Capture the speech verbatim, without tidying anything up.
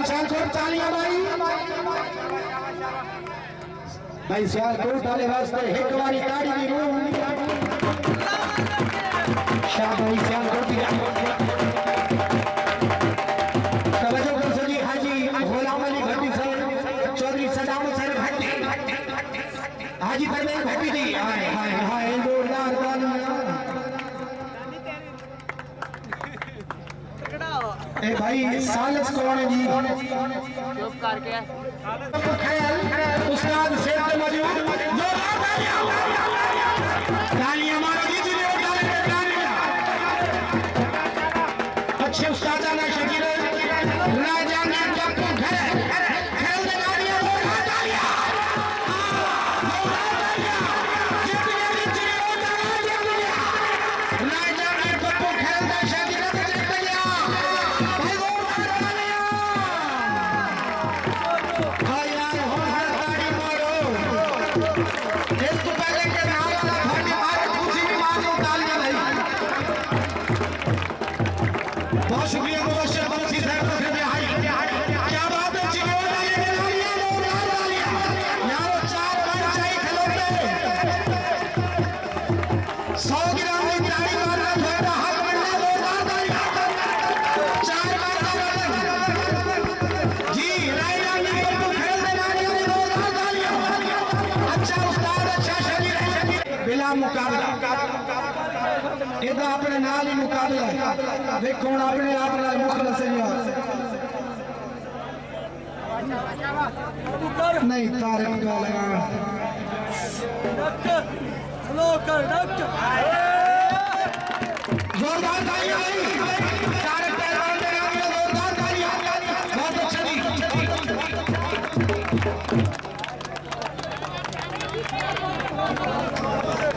भाई सियालकोट तालियां भाई भाई सियालकोट वाले वास्ते एक बारी ताड़ी दी रूह शाह भाई सियालकोट तवज्जो कर सजी हाजी गुलाम Ali Bhatti Sahab Chaudhry Saddam sir Bhatti Haji Parvez Bhatti ji hi hi hi जोरदार तालियां ए भाई सालस कौन है जी चुप करके उस्ताद शेख मौजूद जोरदार तालियां तालियां मारो जी जी तालियां अच्छे उस्ताद ना शकील राजा ने टप्पू घर खेल दे तालियां जोरदार तालियां जोरदार तालियां जितने जितने राजा ने टप्पू खेल दे शकील बहुत शुक्रिया मुबशर बंसी साहब क्या बात है चिड़ियों वाले के तालियां जोरदार तालियां यारो चार बार चाहिए खिलौते सौ ग्राम की ताली मारना थोड़ा हाथ बढ़ना जोरदार तालियां चार बार जी रायना ने को खेल दे तालियां जोरदार तालियां अच्छा उस्ताद अच्छा शरीर बिला मुकाबला इधर अपने नाल ही मुकाबला देखो हम अपने आप नाल मुखलस नहीं तारक का लगा स्लो कर जोरदार तालियां तारक पहलवान के नाम में जोरदार तालियां बहुत अच्छा जी